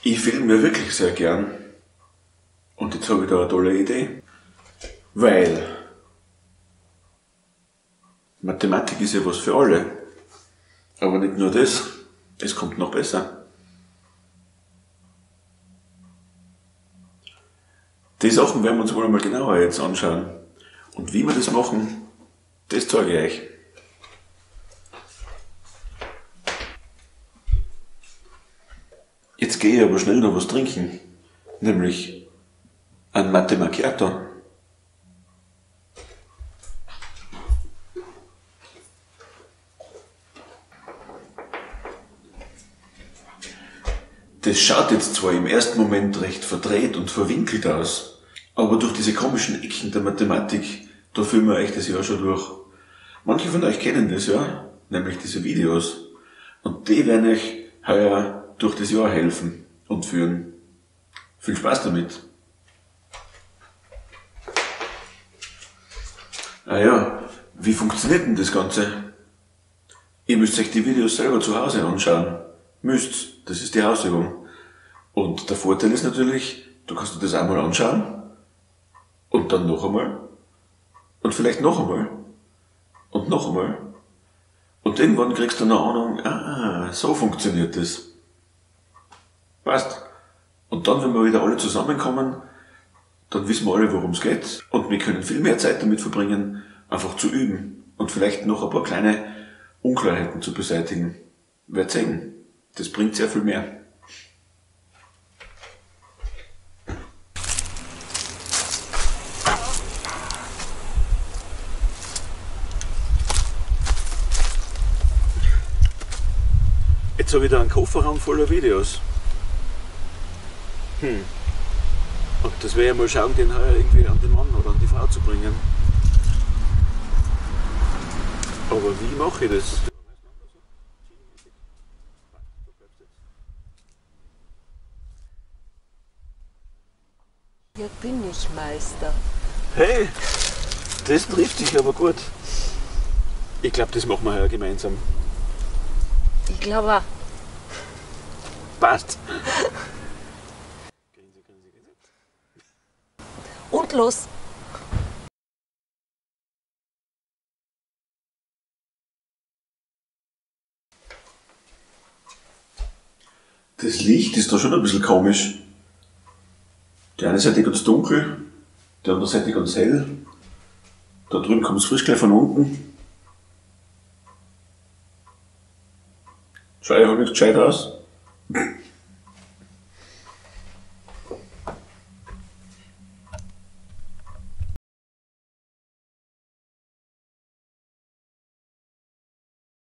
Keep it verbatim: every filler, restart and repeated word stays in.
Ich filme wirklich sehr gern. Und jetzt habe ich da eine tolle Idee. Weil Mathematik ist ja was für alle. Aber nicht nur das, es kommt noch besser. Die Sachen werden wir uns wohl einmal genauer jetzt anschauen. Und wie wir das machen, das zeige ich euch. Jetzt gehe ich aber schnell noch was trinken, nämlich ein Latte Macchiato. Das schaut jetzt zwar im ersten Moment recht verdreht und verwinkelt aus, aber durch diese komischen Ecken der Mathematik, da fühlen wir euch das Jahr schon durch. Manche von euch kennen das ja, nämlich diese Videos. Und die werden euch heuer durch das Jahr helfen und führen. Viel Spaß damit! Ah ja, wie funktioniert denn das Ganze? Ihr müsst euch die Videos selber zu Hause anschauen. Müsst, das ist die Hausübung. Und der Vorteil ist natürlich, du kannst dir das einmal anschauen und dann noch einmal und vielleicht noch einmal und noch einmal. Und irgendwann kriegst du eine Ahnung, ah, so funktioniert das. Passt. Und dann, wenn wir wieder alle zusammenkommen, dann wissen wir alle, worum es geht. Und wir können viel mehr Zeit damit verbringen, einfach zu üben und vielleicht noch ein paar kleine Unklarheiten zu beseitigen. Werdet sehen, das bringt sehr viel mehr. Jetzt habe ich da einen Kofferraum voller Videos. Hm. Und das werde ich mal schauen, den heuer irgendwie an den Mann oder an die Frau zu bringen. Aber wie mache ich das? Hier bin ich, Meister. Hey, das trifft sich aber gut. Ich glaube, das machen wir heuer gemeinsam. Ich glaube auch. Passt. Und los. Das Licht ist da schon ein bisschen komisch. Die eine Seite ganz dunkel, die andere Seite ganz hell. Da drüben kommt es frisch gleich von unten. Schau ich halt nicht gescheit aus.